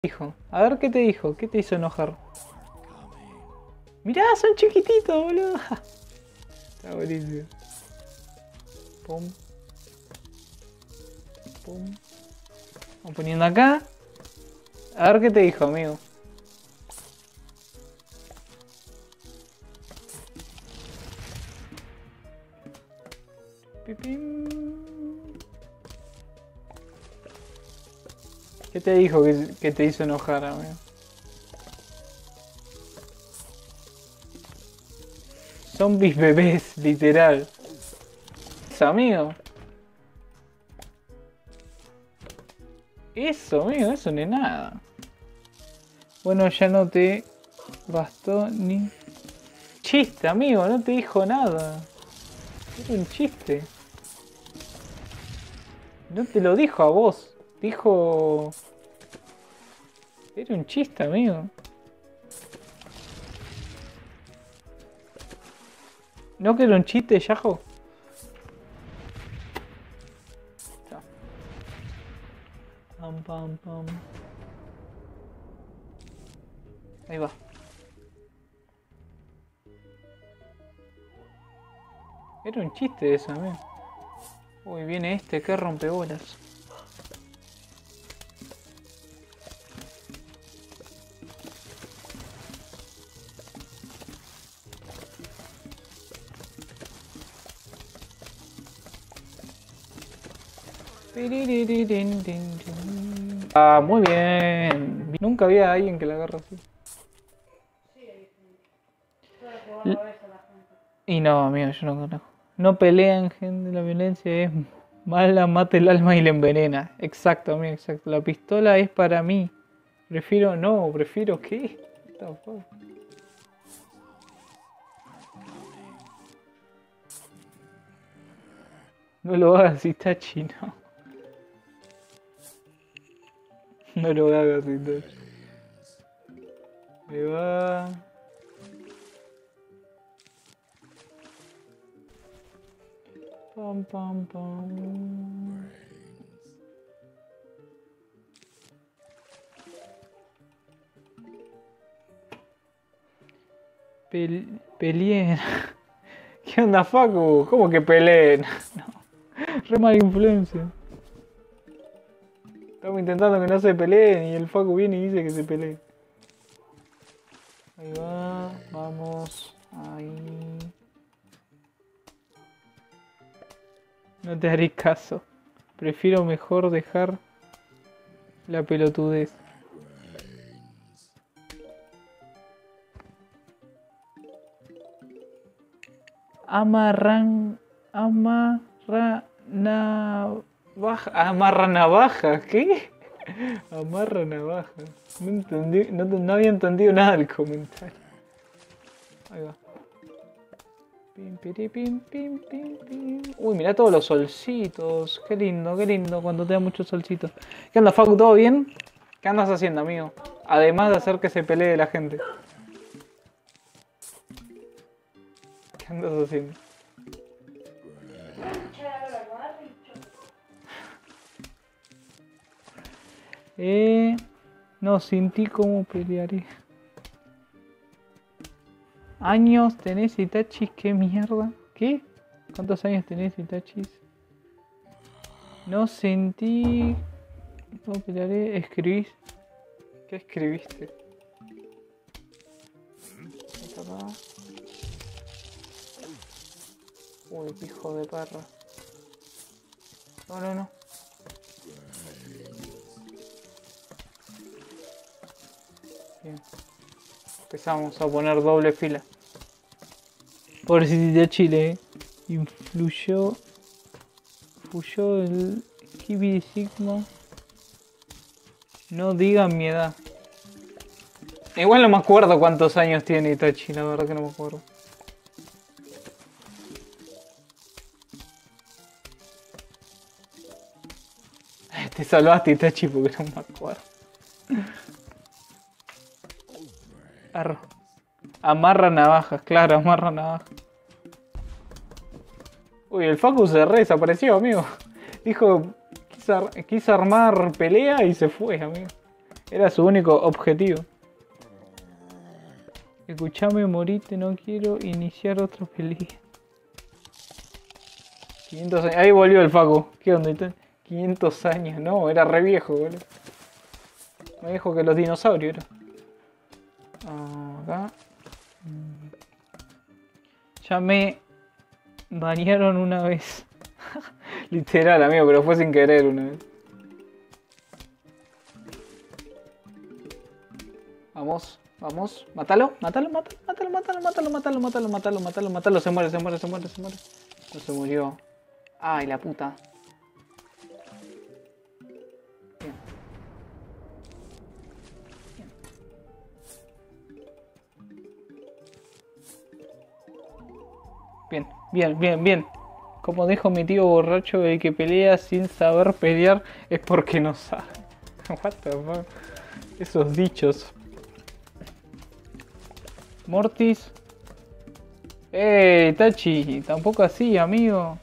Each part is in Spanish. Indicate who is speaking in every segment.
Speaker 1: Dijo. A ver qué te dijo. ¿Qué te hizo enojar? Mirá, son chiquititos, boludo. Está buenísimo. Pum. Pum. Vamos poniendo acá. A ver qué te dijo, amigo. Pipim. ¿Qué te dijo que te hizo enojar, amigo? Zombies bebés, literal. Eso, amigo. Eso, amigo, eso no es nada. Bueno, ya no te bastó ni... Chiste, amigo, no te dijo nada. Era un chiste. No te lo dijo a vos. Dijo... Era un chiste, amigo. ¿No que era un chiste, Yajo? Pam, pam, pam. Ahí va. Era un chiste eso, amigo. Uy, viene este, que rompebolas. Ah, muy bien. Nunca había alguien que la agarre así. Y no, amigo, yo no conozco. No pelean, gente, la violencia es mala, mata el alma y la envenena. Exacto, amigo, exacto. La pistola es para mí. Prefiero, no, prefiero qué. What the fuck? No lo hagas, Itachi, no. No lo hagas, Itachi. Ahí va. Pam, pam, pam. Peleen. ¿Qué onda, Facu? ¿Cómo que peleen? No. Re mala influencia. Estamos intentando que no se peleen y el Facu viene y dice que se peleen. Ahí va, vamos, ahí. No te haré caso. Prefiero mejor dejar la pelotudez. Amarra navaja, ¿qué? Amarra navaja. No entendí, no había entendido nada del comentario. Ahí va. Pim, piri, pim, pim, pim, pim. Uy, mirá todos los solcitos. Qué lindo cuando te da muchos solcitos. ¿Qué onda, Facu? ¿Todo bien? ¿Qué andas haciendo, amigo? Además de hacer que se pelee la gente. ¿Qué andas haciendo? No, sin ti cómo pelearé. ¿Años tenés, Itachi? ¿Qué mierda? ¿Qué? ¿Cuántos años tenés, Itachi? No sentí... ¿Cómo pelearé? ¿Escribís? ¿Qué escribiste? Uy, hijo de perra. No. Bien. Empezamos a poner doble fila. Pobrecito Chile, influyó el Kibi de Sigma. No digan mi edad. Igual no me acuerdo cuántos años tiene Itachi, la verdad que no me acuerdo. Te salvaste, Itachi, porque no me acuerdo. Amarra navajas, claro, amarra navajas. Uy, el Facu se re desapareció, amigo. Dijo, quiso armar pelea y se fue, amigo. Era su único objetivo. Escuchame, morite, no quiero iniciar otra pelea. 500 años. Ahí volvió el Facu. ¿Qué onda? 500 años. No, era re viejo, boludo. Más viejo que los dinosaurios era. Acá. Ya me bañaron una vez. Literal, amigo, pero fue sin querer una vez. Vamos, vamos. Mátalo, mátalo, mátalo, mátalo, mátalo, mátalo, mátalo, mátalo, mátalo, mátalo, mátalo. Se muere, se muere, se muere, se muere. No se murió. Ay, la puta. Bien, bien, bien, bien. Como dijo mi tío borracho, el que pelea sin saber pelear es porque no sabe. What the fuck? Esos dichos. Mortis. Tachi, tampoco así, amigo.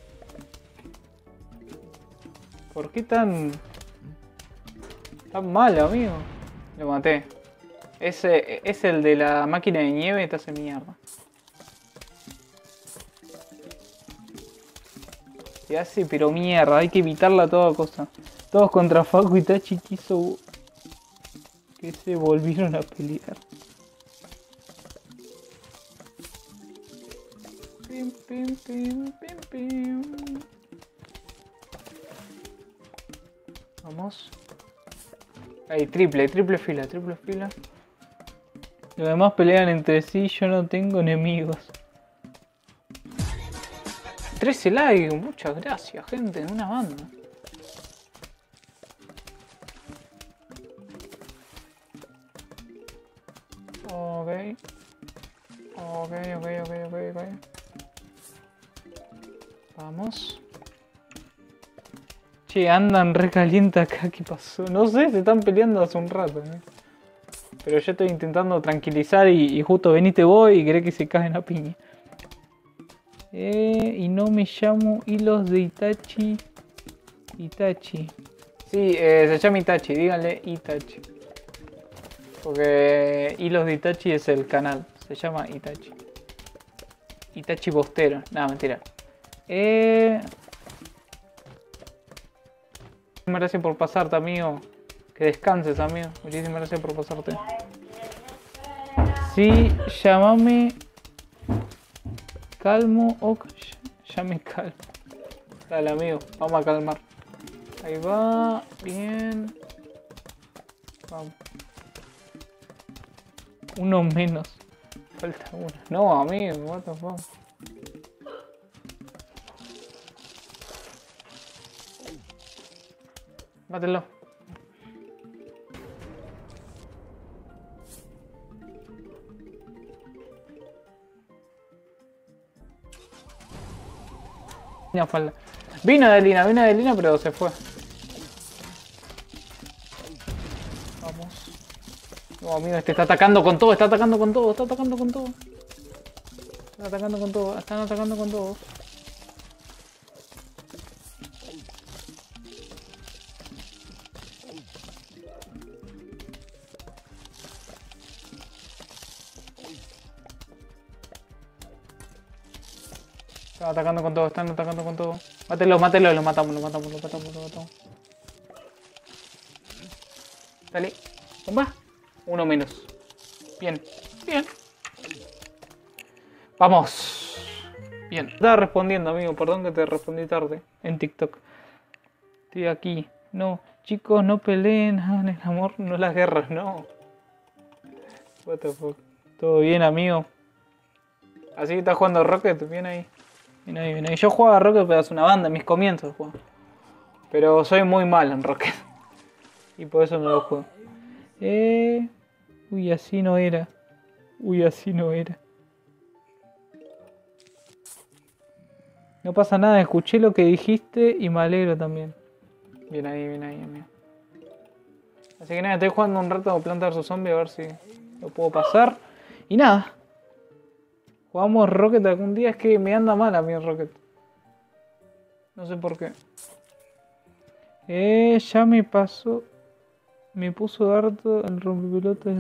Speaker 1: ¿Por qué tan mal, amigo? Lo maté. Ese es el de la máquina de nieve, te hace mierda. Y hace pero mierda, hay que evitarla a toda cosa. Todos contra Facu y Tachi quiso que se volvieron a pelear. Pim, pim, pim, pim, pim. Vamos. Ahí, triple fila, triple fila. Los demás pelean entre sí, yo no tengo enemigos. 13 likes, muchas gracias, gente, en una banda. Ok. Vamos. Che, andan re caliente acá, ¿qué pasó? No sé, se están peleando hace un rato, ¿eh? Pero yo estoy intentando tranquilizar y justo veniste vos y querés que se caen a piña. Y no me llamo Hilos de Itachi. Itachi. Sí, se llama Itachi, díganle Itachi. Porque Hilos de Itachi es el canal, se llama Itachi. Itachi Bostero, nada, mentira. Muchísimas gracias por pasarte, amigo. Que descanses, amigo. Muchísimas gracias por pasarte. Sí, llámame calmo o ya me calmo. Dale, amigo, vamos a calmar. Ahí va, bien. Vamos. Uno menos. Falta uno. No, amigo, what the fuck. Mátelo. Vino Adelina, pero se fue. Vamos. No, amigo, este está atacando con todo, Están atacando con todo. Están atacando con todo. Están atacando con todo. Mátelo, lo matamos. Dale. Bomba. Uno menos. Bien. Vamos. Bien. Estaba respondiendo, amigo. Perdón que te respondí tarde en TikTok. Estoy aquí. No, chicos, no peleen. Hagan el amor, no las guerras, no. What the fuck. ¿Todo bien, amigo? Así que estás jugando Rocket. Bien ahí. Yo jugaba a Rocket, pero hace una banda, en mis comienzos juego. Pero soy muy mal en Rocket. Y por eso no lo juego. Uy, así no era. No pasa nada, escuché lo que dijiste y me alegro también. Bien ahí, amigo. Así que nada, estoy jugando un rato a Planta vs Zombie a ver si lo puedo pasar. Y nada. Jugamos Rocket algún día, es que me anda mal a mí el Rocket. No sé por qué. Ya me pasó Me puso harto el rompepelotas.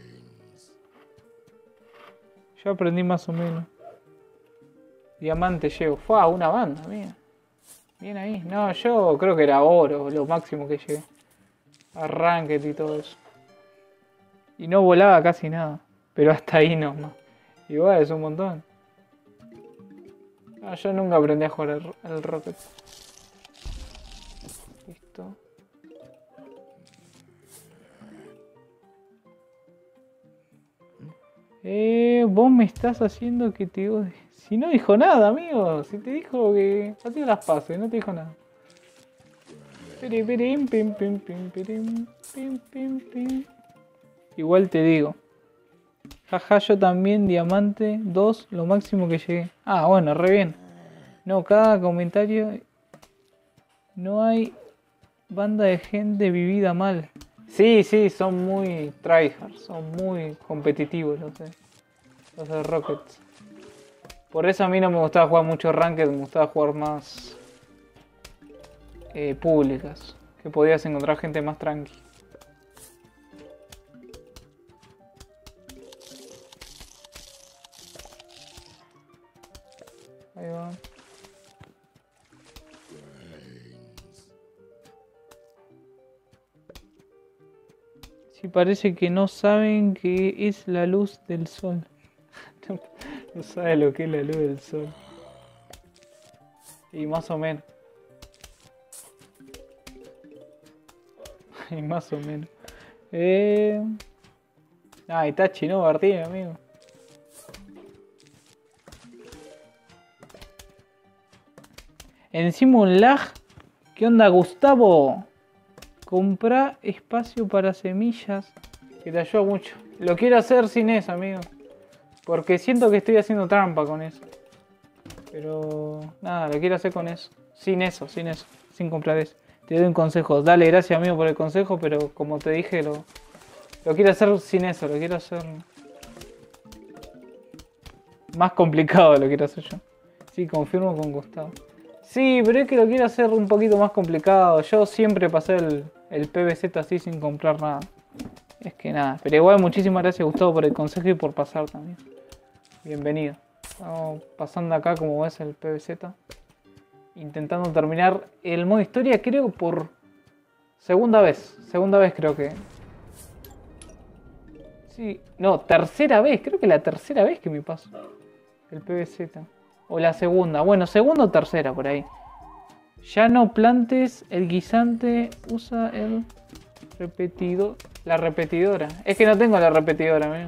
Speaker 1: Yo aprendí más o menos. Diamante llego. Fue a una banda, mía. Bien ahí. No, yo creo que era oro, lo máximo que llegué. Arranque y todo eso. Y no volaba casi nada. Pero hasta ahí nomás. Igual es un montón. No, yo nunca aprendí a jugar al Rocket. Listo. Vos me estás haciendo que te odie. Si no dijo nada, amigo. Si te dijo que a ti las pases, no te dijo nada. Igual te digo. Jaja, yo también, diamante 2, lo máximo que llegué. Ah, bueno, re bien. No, cada comentario... No hay banda de gente vivida mal. Sí, sí, son muy tryhard, son muy competitivos los de Rockets. Por eso a mí no me gustaba jugar mucho Ranked, me gustaba jugar más públicas, que podías encontrar gente más tranqui. Ahí va. Sí, parece que no saben qué es la luz del sol. No sabe lo que es la luz del sol. Y más o menos. Y más o menos. Ah, Itachi, no, Martín, amigo. Encima un lag. ¿Qué onda, Gustavo? Comprá espacio para semillas. Que te ayuda mucho. Lo quiero hacer sin eso, amigo. Porque siento que estoy haciendo trampa con eso. Pero nada, lo quiero hacer con eso. Sin eso. Sin comprar eso. Te doy un consejo. Dale, gracias, amigo, por el consejo. Pero como te dije, lo quiero hacer sin eso. Lo quiero hacer más complicado. Lo quiero hacer yo. Sí, confirmo con Gustavo. Sí, pero es que lo quiero hacer un poquito más complicado. Yo siempre pasé el PVZ así sin comprar nada. Es que nada. Pero igual muchísimas gracias, Gustavo, por el consejo y por pasar también. Bienvenido. Estamos pasando acá, como ves, el PVZ. Intentando terminar el modo historia, creo, por segunda vez. Segunda vez creo que... Sí, no, tercera vez. Creo que la tercera vez que me paso el PVZ. O la segunda. Bueno, segunda o tercera por ahí. Ya no plantes el guisante. Usa el repetidor. La repetidora. Es que no tengo la repetidora, amigo.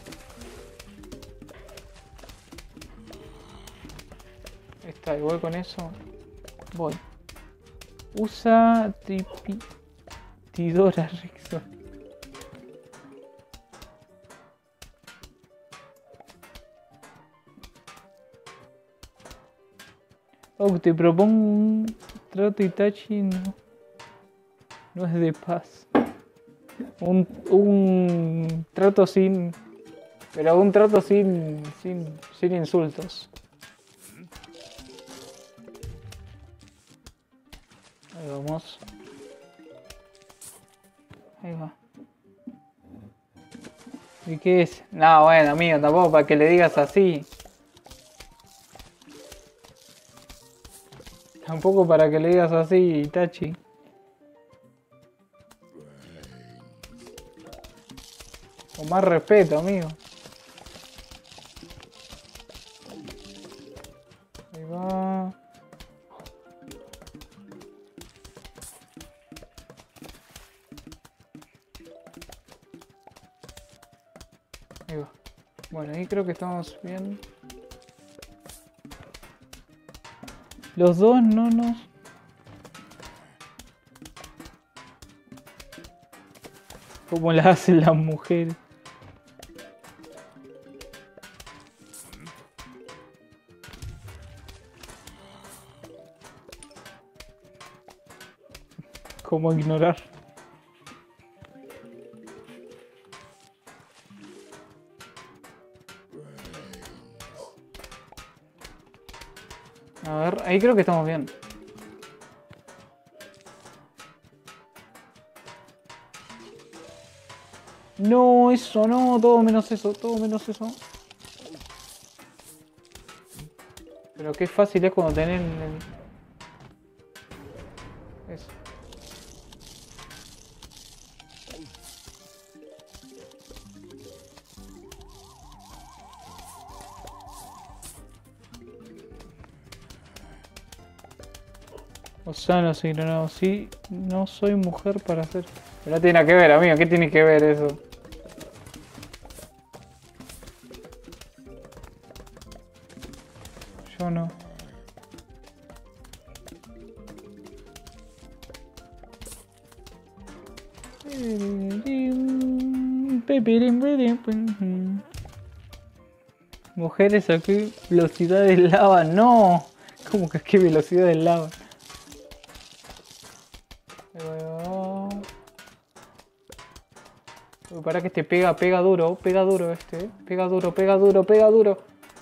Speaker 1: Está, igual con eso. Voy. Usa repetidora, Rexo. Oh, te propongo un trato Itachi, no es de paz. Un trato sin... Pero un trato sin insultos. Ahí vamos. Ahí va. ¿Y qué es? No, bueno, amigo, tampoco para que le digas así. Tampoco para que le digas así, Itachi. Con más respeto, amigo. Ahí va. Ahí va. Bueno, ahí creo que estamos bien. Los dos no nos... Como la hacen las mujeres. Cómo ignorar. A ver, ahí creo que estamos bien. No, eso no, todo menos eso, todo menos eso. Pero qué fácil es cuando tenés eso. Océano asignado, sí, no soy mujer para hacer. Pero no tiene nada que ver, amigo, ¿qué tiene que ver eso? Yo no. Mujeres aquí, velocidad del lava, no. ¿Cómo que aquí velocidad del lava? Uy, para que este pega duro este, pega duro, pega duro, pega duro.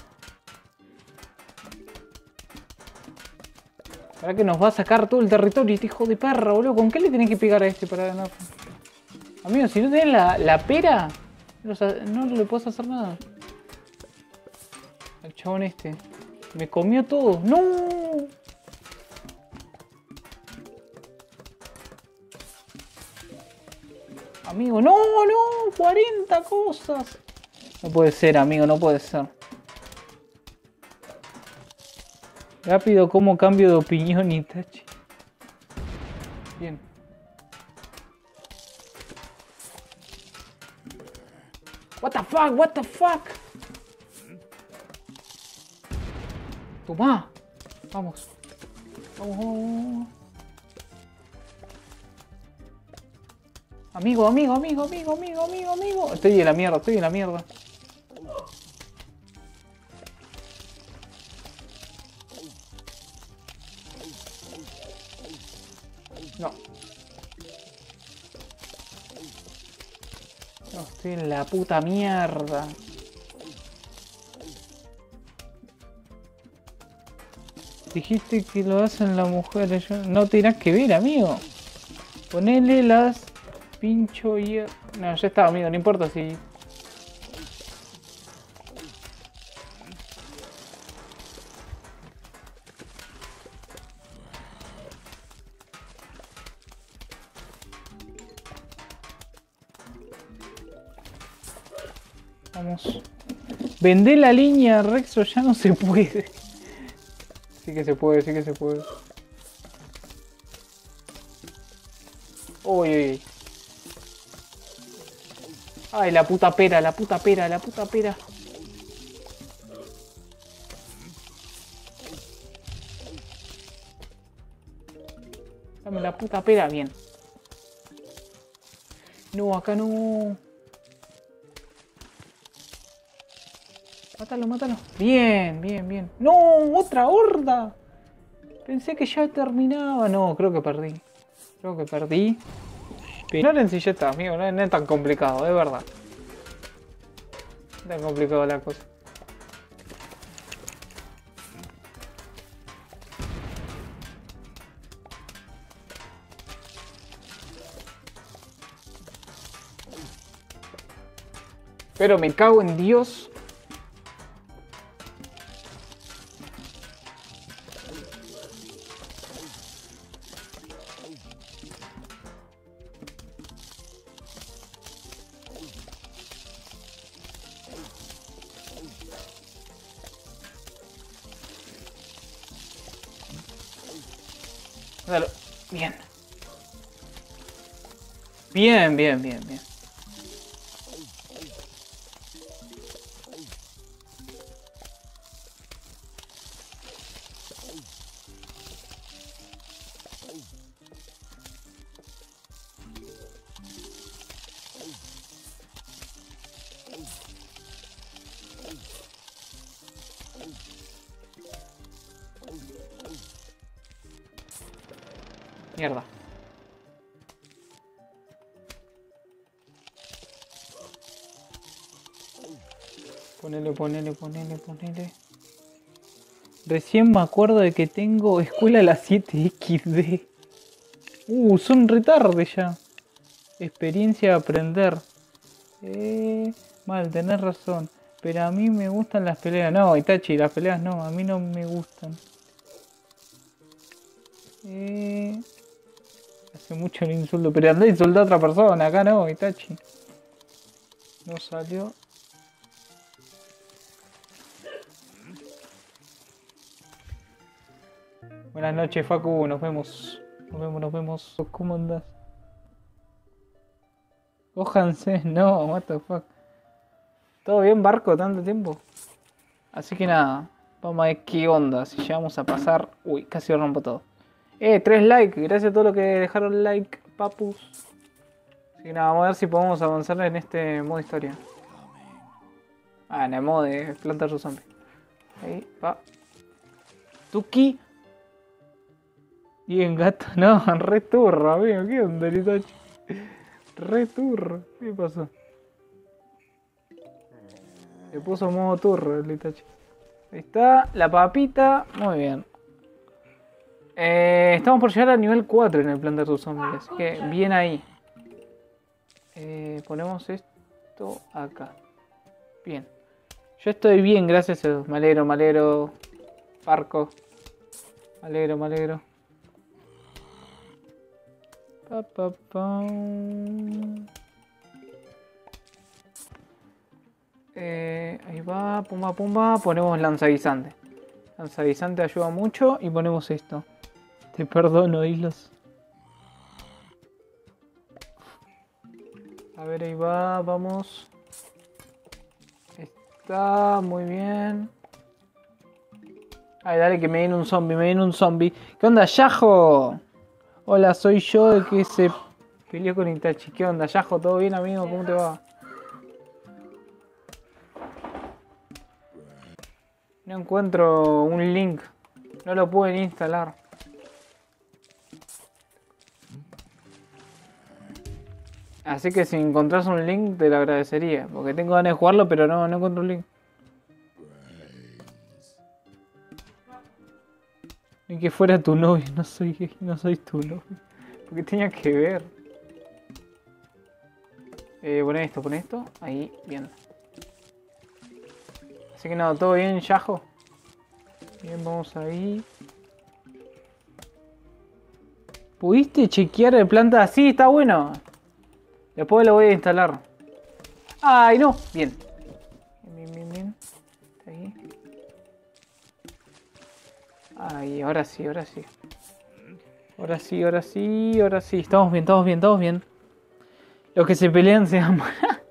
Speaker 1: Para que nos va a sacar todo el territorio, este hijo de perra, boludo. ¿Con qué le tenés que pegar a este para ganar? Amigo, si no tenés la pera, no le puedes hacer nada. El chabón este. Me comió todo. ¡No! Amigo, no, no, 40 cosas. No puede ser, amigo, no puede ser. Rápido, como cambio de opinión, Itachi. Bien. What the fuck, what the fuck. Toma. Vamos. Vamos, vamos. Amigo, amigo, amigo, amigo, amigo, amigo, amigo. Estoy en la mierda, estoy en la mierda. No. No, estoy en la puta mierda. Dijiste que lo hacen las mujeres. No tenés que ver, amigo. Ponele las pincho y... No, ya está, amigo, no importa si... Vamos. Vendé la línea, Rexo, ya no se puede. Sí que se puede, sí que se puede. Uy, uy, uy. Ay, la puta pera, la puta pera, la puta pera. Dame la puta pera, bien. No, acá no. Mátalo, mátalo. Bien, bien, bien. ¡No! ¡Otra horda! Pensé que ya terminaba. No, creo que perdí. Creo que perdí. Ignoren si ya está, amigo. No es tan complicado, es verdad. No es tan complicado la cosa. Pero me cago en Dios. Dale. Bien. Bien, bien, bien, bien. Mierda. Ponele, ponele, ponele, ponele. Recién me acuerdo de que tengo escuela a las 7XD. Son retarde ya. Experiencia de aprender. Mal, tenés razón. Pero a mí me gustan las peleas. No, Itachi, las peleas no, a mí no me gustan. Hace mucho el insulto. Pero andá a insultar a otra persona, acá no, Itachi. No salió. Buenas noches, Facu, nos vemos. Nos vemos. ¿Cómo andás? Cójanse, no, what the fuck. ¿Todo bien, barco? ¿Tanto tiempo? Así que nada, vamos a ver qué onda. Si llegamos a pasar... Uy, casi rompo todo. 3 likes, gracias a todos los que dejaron like, papus. Así que nada, vamos a ver si podemos avanzar en este modo historia. En el modo de Planta vs Zombie. Ahí va. Tuki. Bien, gato. No, re turro, amigo. ¿Qué onda, Itachi? Re turro. ¿Qué pasó? Se puso modo turro el Itachi. Ahí está, la papita. Muy bien. Estamos por llegar al nivel 4 en el Planta vs Zombie. Así que bien ahí. Ponemos esto acá. Bien. Yo estoy bien, gracias a Dios. Me alegro. Parco. Me alegro. Ahí va, pumba. Ponemos lanzaguisante. Lanzaguisante ayuda mucho y ponemos esto. Te perdono, Islos. A ver, ahí va, vamos. Está muy bien. Ay, dale que me viene un zombie, ¿Qué onda, Yajo? Hola, soy yo el que se peleó con Itachi. ¿Qué onda, Yajo? ¿Todo bien, amigo? ¿Cómo te va? No encuentro un link. No lo pueden instalar. Así que si encontrás un link te lo agradecería. Porque tengo ganas de jugarlo, pero no encuentro un link. Ni que fuera tu novio, no soy tu novio. Porque tenía que ver. Pon esto. Ahí, bien. Así que nada, todo bien, Yajo. Bien, vamos ahí. ¿Pudiste chequear el planta? Sí, está bueno. Después lo voy a instalar. ¡Ay, no! Bien. Bien. Está ahí. Ay, ahora sí. Ahora sí. Estamos bien. Los que se pelean se aman.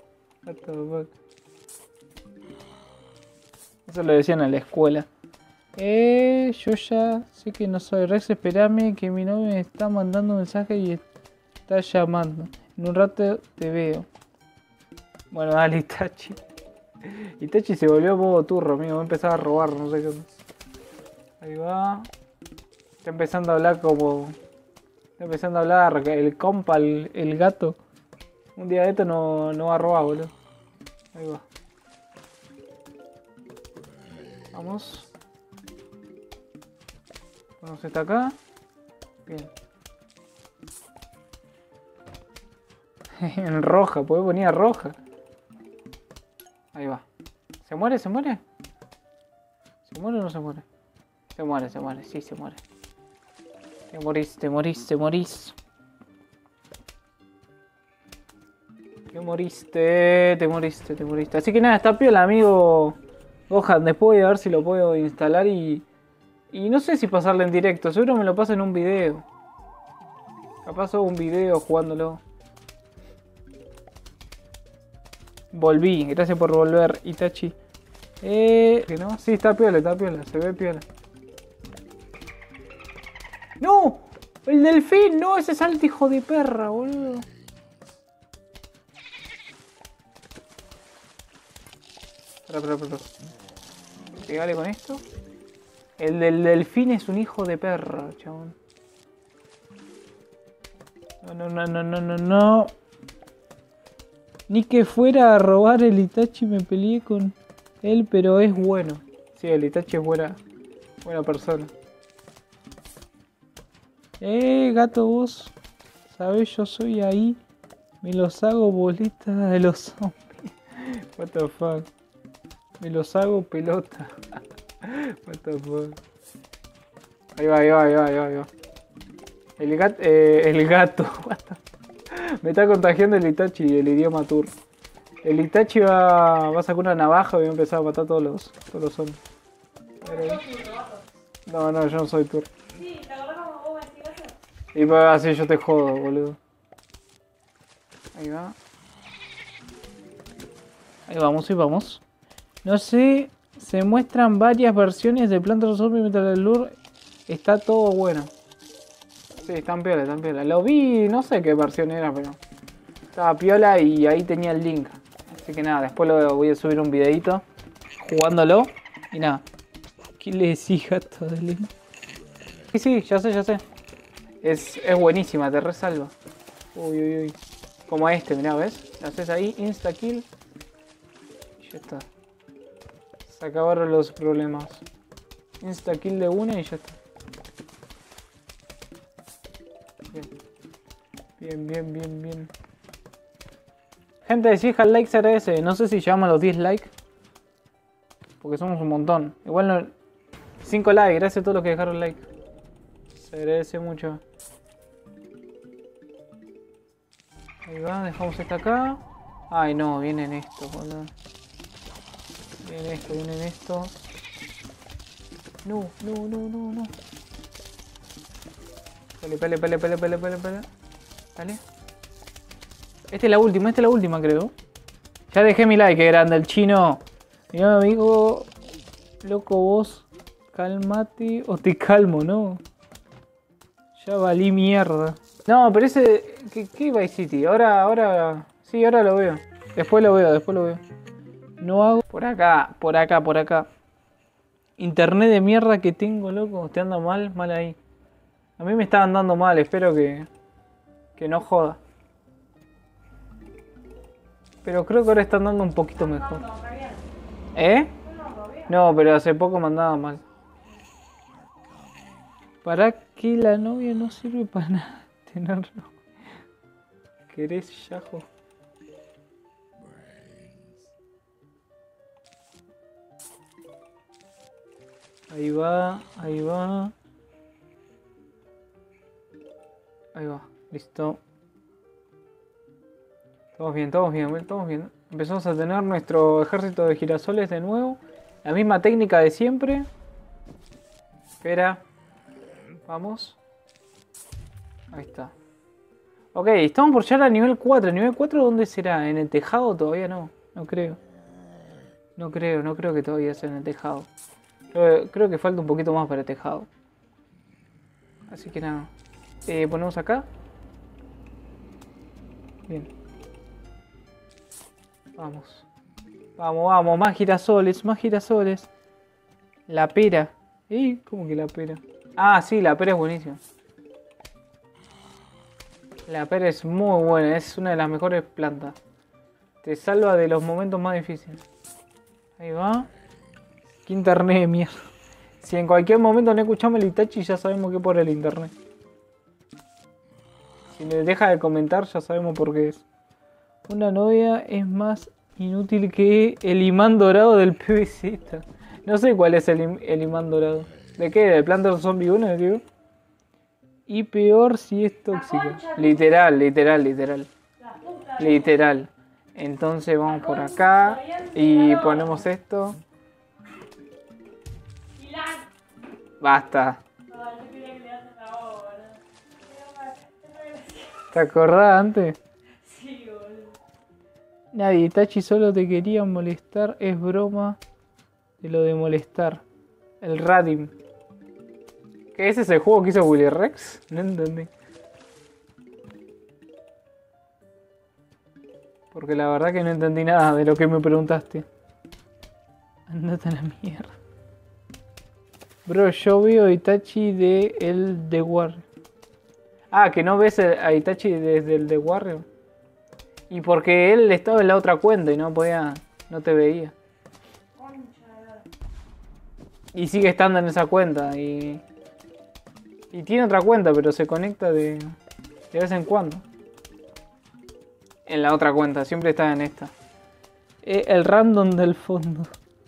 Speaker 1: Eso lo decían en la escuela. Yo ya sé que no soy Rex, esperame que mi novio me está mandando un mensaje y está llamando. En un rato te veo. Bueno, dale, Itachi. Itachi se volvió modo turro, amigo. Va a empezar a robar, no sé qué onda. Ahí va. Está empezando a hablar como... Está empezando a hablar el compa, el gato. Un día de esto no va a robar, boludo. Ahí va. Vamos. Ponemos esta acá. Bien. En roja, puede poner roja. Ahí va. ¿Se muere? ¿Se muere o no se muere? Se muere, sí se muere. Te morís. Te moriste. Así que nada, está piola, amigo Gohan. Después voy a ver si lo puedo instalar y no sé si pasarlo en directo. Seguro me lo paso en un video. Capaz hago un video jugándolo. Volví, gracias por volver, Itachi. ¿No? Sí, está piola, se ve piola. ¡No! ¡El delfín! ¡No! Ese salto, hijo de perra, boludo. Espera. Pegale con esto. El del delfín es un hijo de perra, chabón. No. Ni que fuera a robar el Itachi me peleé con él, pero es bueno. Sí, el Itachi es buena persona. Gato, vos sabés, yo soy ahí. Me los hago bolitas de los zombies. What the fuck. Me los hago pelota. What the fuck. Ahí va, ahí va, ahí va, ahí va, ahí va. El gato. What the... Me está contagiando el Itachi, el idioma tour. El Itachi va a sacar una navaja y va a empezar a matar todos los zombies. No, yo no soy tour.
Speaker 2: Sí, ¿te acordás cuando vos me decís eso?
Speaker 1: Y pues así yo te jodo, boludo. Ahí va. Ahí vamos, y vamos. No sé, se muestran varias versiones de Plants vs Zombies Metal Slug. Está todo bueno. Sí, están piola, están piola. Lo vi, no sé qué versión era, pero estaba piola y ahí tenía el link. Así que nada, después lo voy a subir un videito jugándolo. Y nada. ¿Qué le decís, gato de link? Sí, ya sé, ya sé. Es buenísima, te resalva. Uy, uy, uy. Como este, mirá, ¿ves? Lo haces ahí, insta kill. Y ya está. Se acabaron los problemas. Insta kill de una y ya está. Bien, bien, bien, bien. Gente, si dejan like se agradece. No sé si llegamos a los 10 likes. Porque somos un montón. Igual no... 5 likes, gracias a todos los que dejaron like. Se agradece mucho. Ahí va, dejamos esta acá. Ay no, vienen estos, boludo. Vienen estos. No, no, no, no, no. Pele. Dale. Esta es la última, creo. Ya dejé mi like, grande el chino. Mi amigo. Loco vos. Calmate o te calmo, ¿no? Ya valí mierda. No, pero ese... ¿Qué Vice City? Ahora... Sí, ahora lo veo. Después lo veo. No hago... Por acá. Internet de mierda que tengo, loco. Te anda mal ahí. A mí me está andando mal, espero que no joda. Pero creo que ahora está andando un poquito mejor. ¿Eh? No, pero hace poco me andaba mal. ¿Para qué la novia no sirve para nada? Tenerlo. ¿Querés, Yajo? Ahí va. Listo. Todos bien. Empezamos a tener nuestro ejército de girasoles de nuevo. La misma técnica de siempre. Espera. Vamos. Ahí está. Ok, estamos por llegar a nivel 4. ¿El nivel 4 dónde será? ¿En el tejado? Todavía no. No creo. No creo que todavía sea en el tejado. Creo que falta un poquito más para el tejado. Así que nada. Ponemos acá. Bien. Vamos. Más girasoles. La pera. ¿Cómo que la pera? Ah, sí, la pera es buenísima. La pera es muy buena. Es una de las mejores plantas. Te salva de los momentos más difíciles. Ahí va. Qué internet de mierda. Si en cualquier momento no escuchamos el Itachi, ya sabemos que es por el internet. Si me deja de comentar, ya sabemos por qué es. Una novia es más inútil que el imán dorado del PvZ. No sé cuál es el imán dorado. ¿De qué? ¿De Plants vs Zombies 1, digo? Y peor si es tóxico. Literal. Entonces vamos por acá y ponemos esto. Basta. ¿Te acordás antes?
Speaker 2: Sí, boludo.
Speaker 1: Nadie, Itachi solo te quería molestar, es broma de lo de molestar. El Radim. ¿Qué es ese juego que hizo Willy Rex? No entendí. Porque la verdad que no entendí nada de lo que me preguntaste. Andate a la mierda. Bro, yo veo a Itachi de el The Warrior. Ah, que no ves a Itachi desde el The Warrior. Y porque él estaba en la otra cuenta y no podía. No te veía. Y sigue estando en esa cuenta y tiene otra cuenta, pero se conecta de vez en cuando. En la otra cuenta, siempre está en esta. El random del fondo.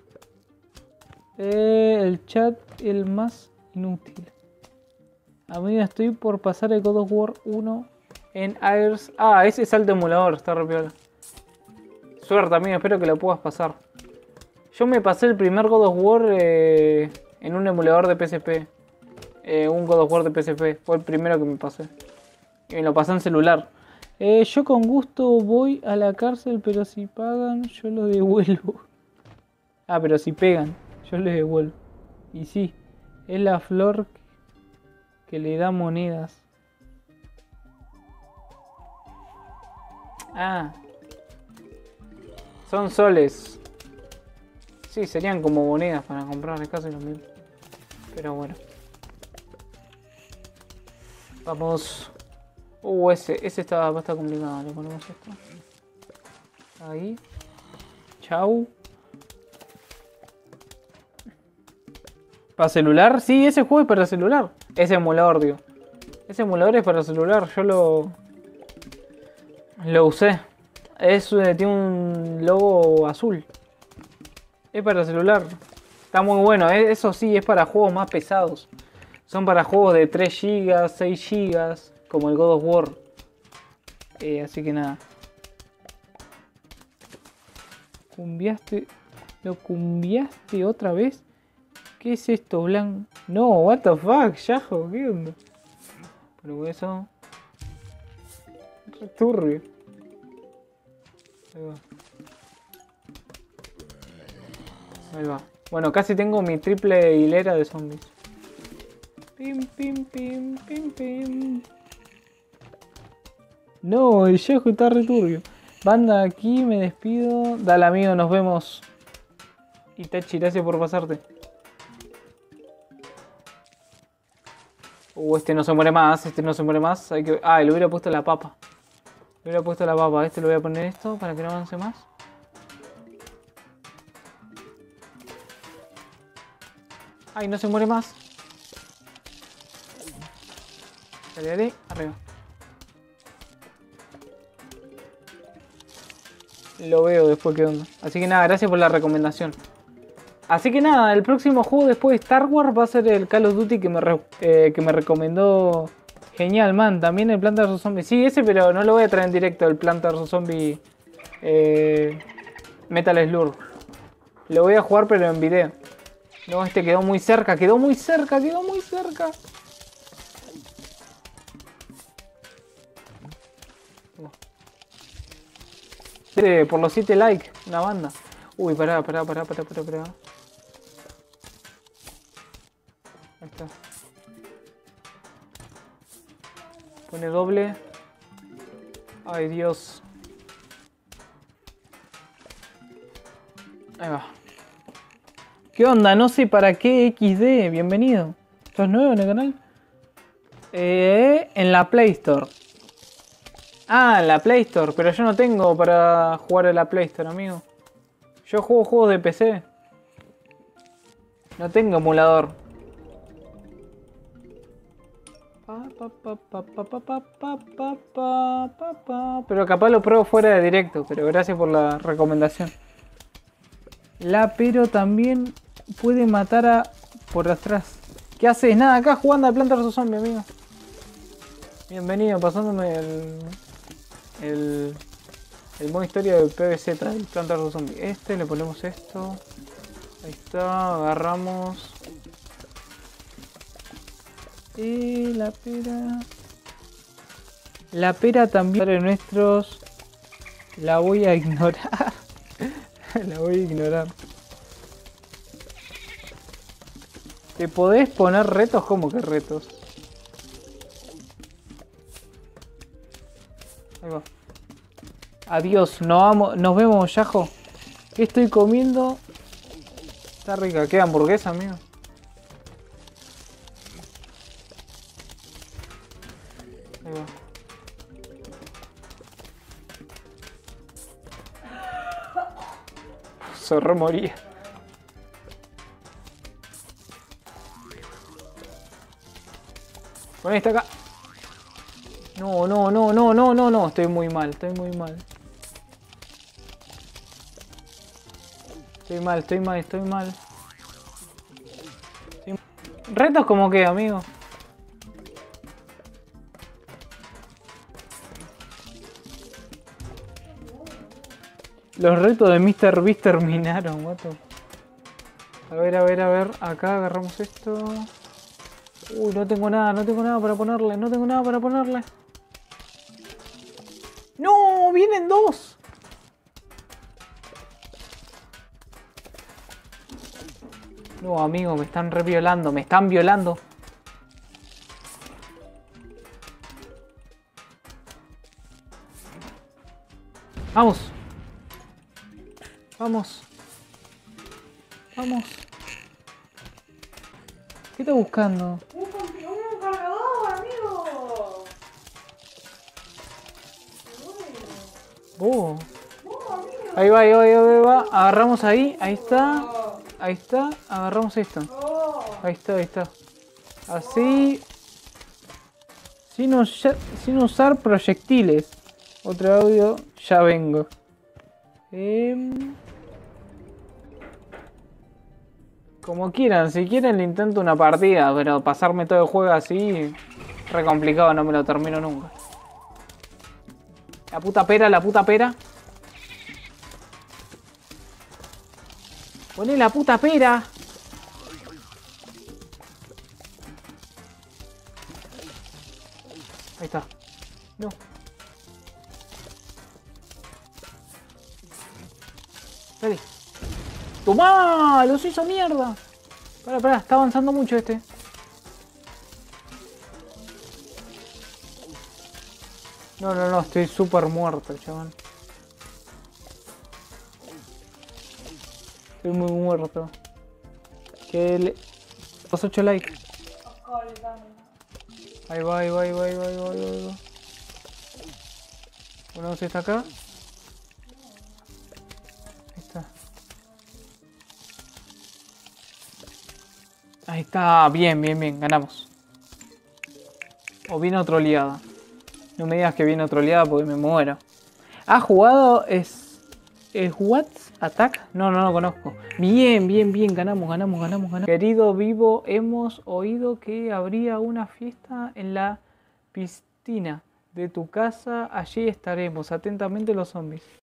Speaker 1: El chat, el más inútil. Amigo, estoy por pasar el God of War 1 en Airs. Ah, ese es el emulador, está re piola. Suerte, amigo, espero que lo puedas pasar. Yo me pasé el primer God of War en un emulador de PSP. Un God of War de PSP. Fue el primero que me pasé. Y me lo pasé en celular. Yo con gusto voy a la cárcel, pero si pagan, yo lo devuelvo. Ah, pero si pegan, yo les devuelvo. Y sí, es la flor que le da monedas. Ah, son soles. Sí, serían como monedas para comprar casi lo mismo. Pero bueno. Vamos. Ese está bastante complicado. Le ponemos esto. Ahí. Chau. ¿Para celular? Sí, ese juego es para celular. Ese emulador, digo. Ese emulador es para celular. Yo lo usé. Tiene un logo azul. Es para celular. Está muy bueno. Eso sí, es para juegos más pesados. Son para juegos de 3 GB, 6 GB. Como el God of War. Así que nada. ¿Lo cumbiaste otra vez? ¿Qué es esto, Blanc? No, what the fuck, Yajo, ¿qué onda? Pero eso... Returbio. Ahí va. Ahí va. Bueno, casi tengo mi triple hilera de zombies. Pim, pim, pim, pim, pim. No, el Yajo está returbio. Banda, aquí me despido. Dale, amigo, nos vemos. Itachi, gracias por pasarte. Este no se muere más, este no se muere más. Hay que... Ah, le hubiera puesto la papa. Le hubiera puesto la papa. Este le voy a poner esto para que no avance más. Ay, no se muere más. Dale, dale, arriba. Lo veo después qué onda. Así que nada, gracias por la recomendación. Así que nada, el próximo juego después de Star Wars va a ser el Call of Duty que me recomendó Genial Man. También el Plants vs Zombies. Sí, ese, pero no lo voy a traer en directo, el Plants vs Zombies Metal Slug. Lo voy a jugar pero en video. No, este quedó muy cerca, quedó muy cerca. Por los 7 likes, una banda. Uy, pará. Ahí está. Pone doble. Ay, Dios. Ahí va. ¿Qué onda? No sé para qué XD. Bienvenido. ¿Estás nuevo en el canal? En la Play Store. Ah, en la Play Store. Pero yo no tengo para jugar en la Play Store, amigo. Yo juego juegos de PC. No tengo emulador. Pero capaz lo pruebo fuera de directo. Pero gracias por la recomendación. Pero también puede matar por atrás. ¿Qué haces? Nada, acá jugando a Plants vs Zombies, amigo. Bienvenido, pasándome el modo historia del PvZ, el Plants vs Zombies. Le ponemos esto. Ahí está, agarramos. Y la pera. La pera también de nuestros. La voy a ignorar. La voy a ignorar. ¿Te podés poner retos? ¿Cómo que retos? Ahí va. Adiós, nos vemos, Yajo. ¿Qué estoy comiendo? Está rica, ¿qué hamburguesa, amigo? Ahí va. Se remoría. Poné esta acá. No. Estoy muy mal, Estoy mal, estoy mal, estoy mal. ¿Retos como qué, amigo? Los retos de Mr. Beast terminaron, guato. A ver, a ver, a ver. Acá agarramos esto. Uy, no tengo nada para ponerle. No tengo nada para ponerle. ¡No! ¡Vienen dos! No, amigo, me están reviolando. Me están violando. Vamos. Vamos. Vamos. ¿Qué está buscando?
Speaker 2: Un cargador, amigo.
Speaker 1: Oh.
Speaker 2: Amigo.
Speaker 1: Ahí va, ahí va, ahí va. Agarramos ahí. Ahí está. Ahí está. Agarramos esto. Ahí está, ahí está. Así. Sin usar proyectiles. Otro audio. Ya vengo. Como quieran. Si quieren le intento una partida. Pero pasarme todo el juego así. Re complicado. No me lo termino nunca. La puta pera, la puta pera. Poné la puta pera. Ahí está. No. Dale. ¡Tomá! ¡Los hizo mierda! Pará, está avanzando mucho este. No, estoy súper muerto, chaval. Estoy muy muerto. Que le... Los 8 likes. Ahí va, ahí va, ahí va, ahí va, ahí va, ahí va. Uno se está acá. Ahí está. Ahí está, bien, bien, bien, ganamos. O vino troleada. No me digas que vino troleada porque me muero. ¿Ha jugado What's Attack? No lo conozco. Bien, bien, bien, ganamos. Querido Vivo, hemos oído que habría una fiesta en la piscina de tu casa. Allí estaremos. Atentamente los zombies.